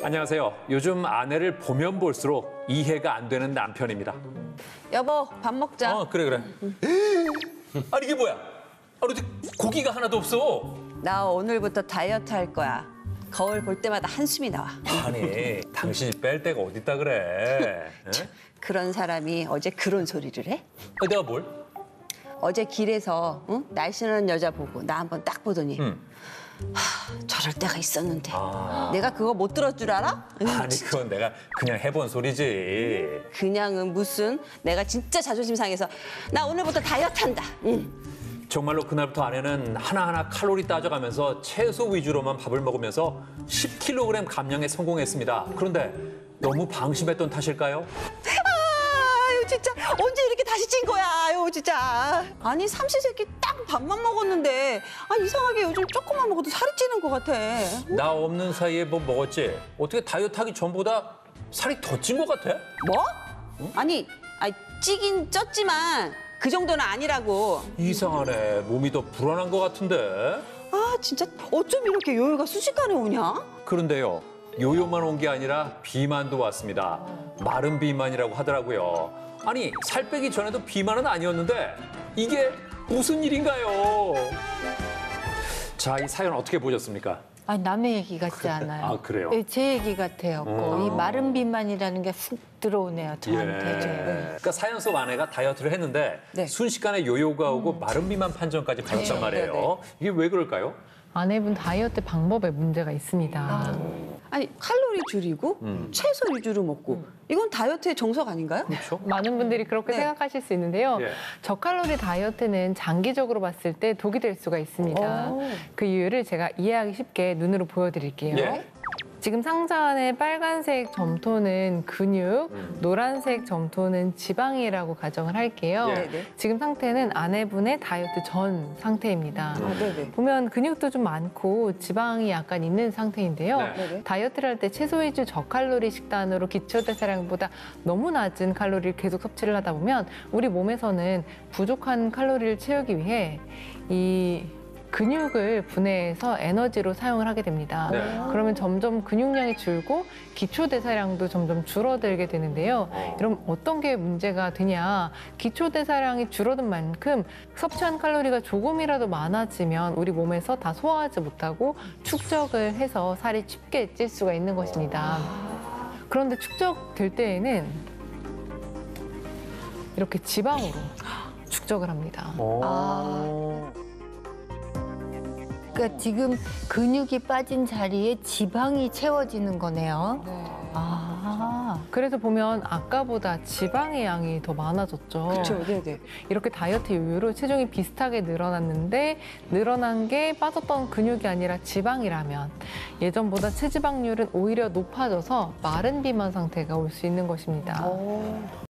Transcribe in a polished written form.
안녕하세요. 요즘 아내를 보면 볼수록 이해가 안 되는 남편입니다. 여보, 밥 먹자. 그래. 아니 이게 뭐야? 아니 어떻게 고기가 하나도 없어? 나 오늘부터 다이어트 할 거야. 거울 볼 때마다 한숨이 나와. 아니 당신이 뺄 데가 어딨다 그래? 에? 그런 사람이 어제 그런 소리를 해? 내가 뭘? 어제 길에서 날씬한 여자 보고 나 한번 딱 보더니 저럴 때가 있었는데 내가 그거 못 들을 줄 알아? 아니 그건 내가 그냥 해본 소리지. 그냥은 무슨 내가 진짜 자존심 상해서 나 오늘부터 다이어트 한다. 정말로 그날부터 아내는 하나하나 칼로리 따져가면서 채소 위주로만 밥을 먹으면서 10kg 감량에 성공했습니다. 그런데 너무 방심했던 탓일까요? 아유 진짜 언제 이렇게 다시 찐 거야? 아유 진짜. 아니 삼시세끼 딱 밥만 먹었는데 이상하게 요즘 조금만 먹어도 살이 찌는 것 같아. 나 없는 사이에 뭐 먹었지? 어떻게 다이어트하기 전보다 살이 더 찐 것 같아? 뭐? 아니 찌긴 쪘지만 그 정도는 아니라고. 이상하네. 몸이 더 불안한 것 같은데. 진짜 어쩜 이렇게 요요가 순식간에 오냐? 그런데요. 요요만 온 게 아니라 비만도 왔습니다. 마른 비만이라고 하더라고요. 아니 살 빼기 전에도 비만은 아니었는데 이게 무슨 일인가요? 자, 이 사연 어떻게 보셨습니까? 아니, 남의 얘기 같지 않아요. 아, 그래요? 예, 제 얘기 같아요. 이 마른 비만이라는 게 훅 들어오네요, 저한테. 그러니까 사연 속 아내가 다이어트를 했는데 네. 순식간에 요요가 오고 마른 비만 판정까지 받았단 말이에요. 네. 이게 왜 그럴까요? 아내분 다이어트 방법에 문제가 있습니다. 아니 칼로리 줄이고 채소 위주로 먹고 이건 다이어트의 정석 아닌가요? 그렇죠? 많은 분들이 그렇게 네. 생각하실 수 있는데요. 예. 저칼로리 다이어트는 장기적으로 봤을 때 독이 될 수가 있습니다. 그 이유를 제가 이해하기 쉽게 눈으로 보여드릴게요. 예. 지금 상자 안에 빨간색 점토는 근육, 노란색 점토는 지방이라고 가정을 할게요. 예. 지금 상태는 아내분의 다이어트 전 상태입니다. 네네. 보면 근육도 좀 많고 지방이 약간 있는 상태인데요. 네. 다이어트를 할 때 채소 위주 저칼로리 식단으로 기초대사량보다 너무 낮은 칼로리를 계속 섭취를 하다 보면 우리 몸에서는 부족한 칼로리를 채우기 위해 이 근육을 분해해서 에너지로 사용을 하게 됩니다. 네. 그러면 점점 근육량이 줄고 기초대사량도 점점 줄어들게 되는데요. 그럼 어떤 게 문제가 되냐? 기초대사량이 줄어든 만큼 섭취한 칼로리가 조금이라도 많아지면 우리 몸에서 다 소화하지 못하고 축적을 해서 살이 쉽게 찔 수가 있는 것입니다. 그런데 축적될 때에는 이렇게 지방으로 축적을 합니다. 그러니까 지금 근육이 빠진 자리에 지방이 채워지는 거네요. 그래서 보면 아까보다 지방의 양이 더 많아졌죠. 그렇죠, 네네. 이렇게 다이어트 이후로 체중이 비슷하게 늘어났는데 늘어난 게 빠졌던 근육이 아니라 지방이라면 예전보다 체지방률은 오히려 높아져서 마른 비만 상태가 올 수 있는 것입니다.